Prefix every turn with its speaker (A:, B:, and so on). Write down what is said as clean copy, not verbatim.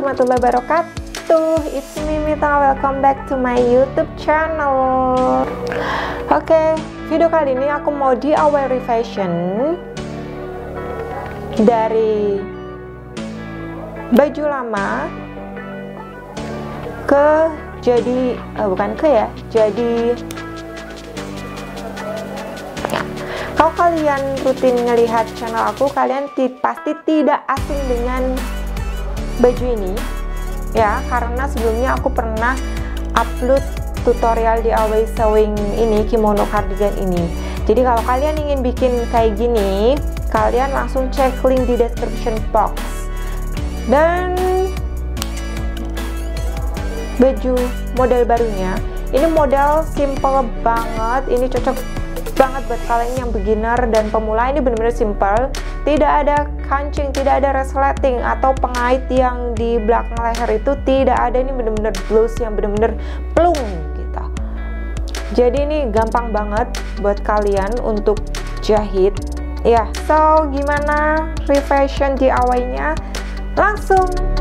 A: warahmatullahi wabarakatuh. It's me Mita, welcome back to my YouTube channel. Oke, video kali ini aku mau DIY refashion dari baju lama ke jadi kalau kalian rutin ngelihat channel aku, kalian pasti tidak asing dengan baju ini ya, karena sebelumnya aku pernah upload tutorial DIY sewing ini, kimono cardigan ini. Jadi kalau kalian ingin bikin kayak gini, kalian langsung cek link di description box. Dan baju model barunya ini model simple banget, ini cocok banget buat kalian yang beginner dan pemula. Ini benar-benar simple, tidak ada kancing, tidak ada resleting atau pengait yang di belakang leher, itu tidak ada. Ini benar-benar blouse yang benar-benar plung gitu. Jadi ini gampang banget buat kalian untuk jahit ya. So gimana refashion DIY-nya? Langsung